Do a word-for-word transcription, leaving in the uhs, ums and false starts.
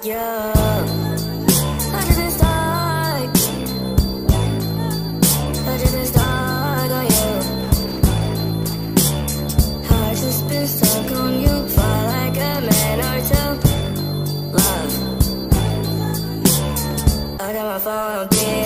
Yeah, I didn't start. I didn't start on you. Heart's just been stuck on you. Fall like a man or two. Love. I got my phone on three.